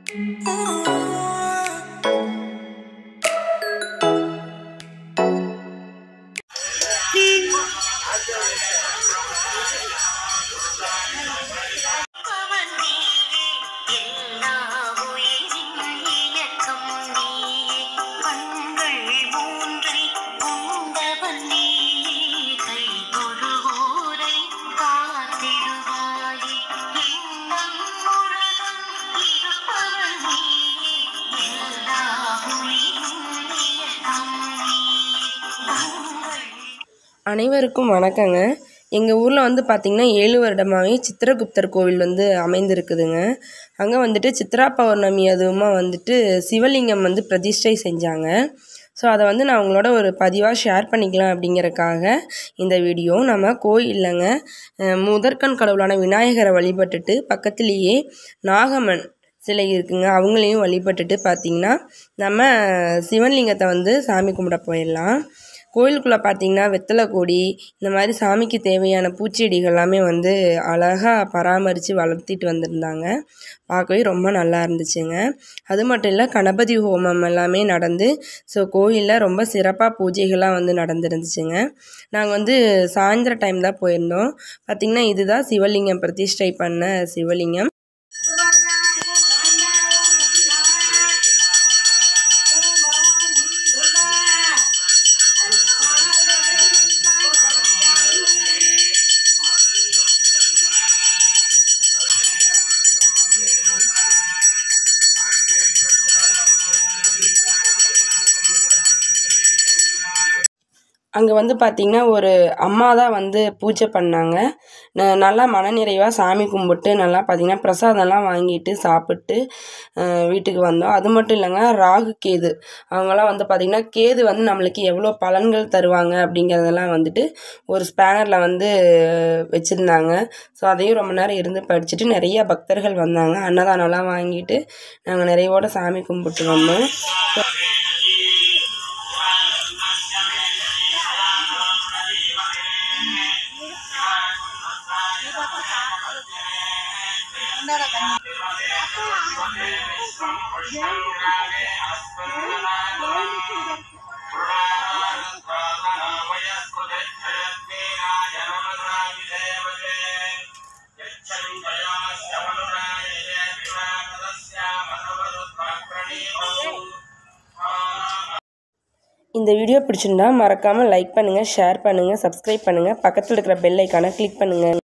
அனைவருக்கும் வணக்கங்க. எங்கள் ஊரில் வந்து பார்த்திங்கன்னா 7 வருடமாகவே சித்திரகுப்தர் கோவில் வந்து அமைந்திருக்குதுங்க. அங்கே வந்துட்டு சித்ரா பௌர்ணமி அதுவுமா வந்துட்டு சிவலிங்கம் வந்து பிரதிஷ்டை செஞ்சாங்க. ஸோ அதை வந்து நான் உங்களோட ஒரு பதிவாக ஷேர் பண்ணிக்கலாம் அப்படிங்கிறக்காக இந்த வீடியோ. நம்ம கோயில்லங்க முதற்கண் கடவுளான விநாயகரை வழிபட்டுட்டு பக்கத்துலேயே நாகம்மன் சிலை இருக்குங்க, அவங்களையும் வழிபட்டுட்டு பார்த்திங்கன்னா நம்ம சிவலிங்கத்தை வந்து சாமி கும்பிட போயிடலாம். கோயிலுக்குள்ளே பார்த்திங்கன்னா வெத்தலை கொடி இந்த மாதிரி சாமிக்கு தேவையான பூச்செடிகள் எல்லாமே வந்து அழகாக பராமரித்து வளர்த்திட்டு வந்திருந்தாங்க. பார்க்கவே ரொம்ப நல்லா இருந்துச்சுங்க. அது மட்டும் இல்லை, கணபதி ஹோமம் எல்லாமே நடந்து ஸோ கோயிலில் ரொம்ப சிறப்பாக பூஜைகள்லாம் வந்து நடந்துருந்துச்சுங்க. நாங்கள் வந்து சாயந்தர டைம் தான் போயிருந்தோம். பார்த்திங்கன்னா இதுதான் சிவலிங்கம் பிரதிஷ்டை பண்ண சிவலிங்கம். அங்கே வந்து பார்த்திங்கன்னா ஒரு அம்மா தான் வந்து பூஜை பண்ணாங்க. நல்லா மனநிறைவாக சாமி கும்பிட்டு நல்லா பார்த்திங்கன்னா பிரசாதம்லாம் வாங்கிட்டு சாப்பிட்டு வீட்டுக்கு வந்தோம். அது மட்டும் இல்லைங்க, ராகு கேது அவங்களாம் வந்து பார்த்திங்கன்னா கேது வந்து நம்மளுக்கு எவ்வளோ பலன்கள் தருவாங்க அப்படிங்கிறதெல்லாம் வந்துட்டு ஒரு ஸ்பேனரில் வந்து வச்சுருந்தாங்க. ஸோ அதையும் ரொம்ப நேரம் இருந்து படிச்சுட்டு நிறைய பக்தர்கள் வந்தாங்க. அன்னதானம்லாம் வாங்கிட்டு நாங்கள் நிறைவோட சாமி கும்பிட்டு வந்தோம். இந்த வீடியோ பிடிச்சிருந்தா மறக்காமல் லைக் பண்ணுங்கள், ஷேர் பண்ணுங்கள், சப்ஸ்கிரைப் பண்ணுங்கள், பக்கத்தில் இருக்கிற பெல் ஐக்கானை கிளிக் பண்ணுங்கள்.